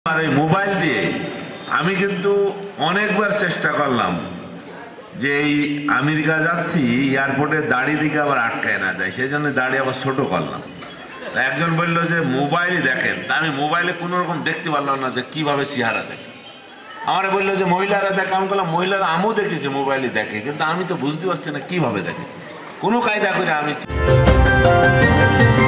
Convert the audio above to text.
আর এই মোবাইল দিয়ে আমি কিন্তু অনেকবার চেষ্টা করলাম যে এই আমেরিকা যাচ্ছি এয়ারপোর্টে দাড়ি দিকে আবার আটকায় না যায়, সেই জন্য দাড়ি আবার ছোট করলাম। তা একজন বললো যে মোবাইলই দেখেন, তা আমি মোবাইলে কোনো রকম দেখতে পারলাম না যে কীভাবে চেহারা দেখে। আমার বললো যে মহিলারা দেখে, আমি বললাম মহিলারা আমিও দেখেছি মোবাইলে দেখে, কিন্তু আমি তো বুঝতে পারছি না কীভাবে দেখে। কোনো কায়দা করে আমি